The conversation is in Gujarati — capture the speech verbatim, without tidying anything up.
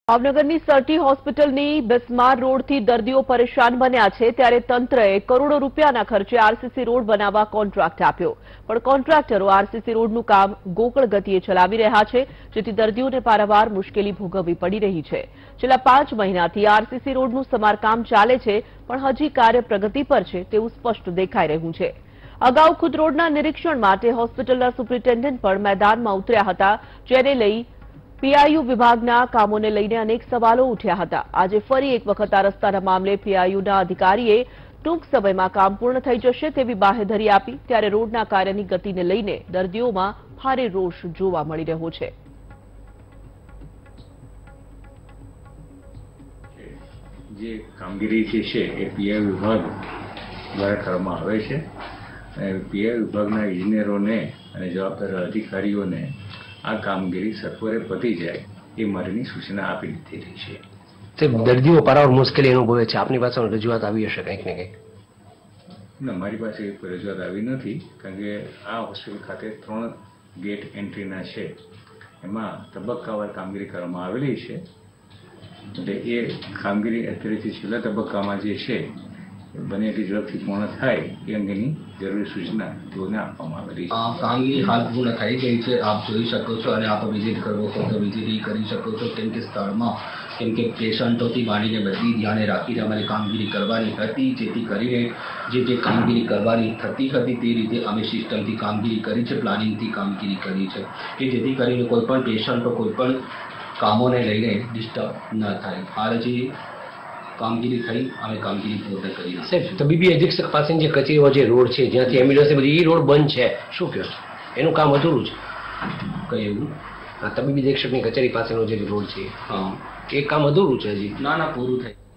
ભાવનગરની સરટી હોસ્પિટલની બિસ્માર રોડથી દર્દીઓ પરેશાન બન્યા છે, ત્યારે તંત્રએ કરોડો રૂપિયાના ખર્ચે આરસીસી રોડ બનાવવા કોન્ટ્રાક્ટ આપ્યો, પણ કોન્ટ્રાક્ટરો આરસીસી રોડનું કામ ગોકળ ગતિએ ચલાવી રહ્યા છે, જેથી દર્દીઓને પારાવાર મુશ્કેલી ભોગવવી પડી રહી છે। છેલ્લા પાંચ મહિનાથી આરસીસી રોડનું સમારકામ ચાલે છે, પણ હજી કાર્ય પ્રગતિ પર છે તેવું સ્પષ્ટ દેખાઈ રહ્યું છે। અગાઉ ખુદ રોડના નિરીક્ષણ માટે હોસ્પિટલના સુપ્રિન્ટેન્ડન્ટ પણ મેદાનમાં ઉતર્યા હતા, જેને લઈ પીઆઈયુ વિભાગના કામોને લઈને અનેક સવાલો ઉઠ્યા હતા। આજે ફરી એક વખત આ રસ્તાના મામલે પીઆઈયુના અધિકારીએ ટૂંક સમયમાં કામ પૂર્ણ થઈ જશે તેવી બાહેધરી આપી, ત્યારે રોડના કાર્યની ગતિને લઈને દર્દીઓમાં ભારે રોષ જોવા મળી રહ્યો છે। જે કામગીરી છે એ પીઆઈ વિભાગ દ્વારા કરવામાં આવે છે અને પીઆઈ વિભાગના ઇજનેરોને અને જવાબદાર અધિકારીઓને આ કામગીરી સત્વરે પતી જાય એ માટેની સૂચના આપી દીધી રહી છે। દર્દીઓ પારાવાર મુશ્કેલી અનુભવે છે, આપની પાસે રજૂઆત આવી હશે કંઈક ને કંઈક? ના, મારી પાસે કોઈ રજૂઆત આવી નથી, કારણ કે આ હોસ્પિટલ ખાતે ત્રણ ગેટ એન્ટ્રીના છે, એમાં તબક્કાવાર કામગીરી કરવામાં આવેલી છે, એટલે એ કામગીરી અત્યારે જે છેલ્લા તબક્કામાં જે છે બને એટલી ઝડપથી પૂર્ણ થાય એ અંગેની જરૂરી સૂચના તેઓને આપવામાં આવેલી છે। કામગીરી હાલ પૂર્ણ થઈ ગઈ છે, આપ જોઈ શકો છો અને આપ વિઝિટ કરવો છો તો વિઝિટ કરી શકો છો, કેમ કે સ્થળમાં કેમ કે પેશન્ટોથી માંડીને બધી ધ્યાને રાખીને અમારે કામગીરી કરવાની હતી, જેથી કરીને જે જે કામગીરી કરવાની થતી હતી તે રીતે અમે સિસ્ટમથી કામગીરી કરી છે, પ્લાનિંગથી કામગીરી કરી છે કે જેથી કરીને કોઈ પણ પેશન્ટો કોઈ પણ કામોને લઈને ડિસ્ટર્બ ન થાય। હાલ જે કામગીરી થઈ અમે કામગીરી પૂર્ણ કરી। સાહેબ, તબીબી અધિક્ષક પાસેની જે કચેરીઓ જે રોડ છે જ્યાંથી એમ્બ્યુલન્સ બધી એ રોડ બંધ છે, શું કહો છો? એનું કામ અધૂરું છે? કઈ એવું? આ તબીબી અધિક્ષકની કચેરી પાસેનો જે રોડ છે, હા, એ કામ અધૂરું છે હજી? ના ના, પૂરું થઈ।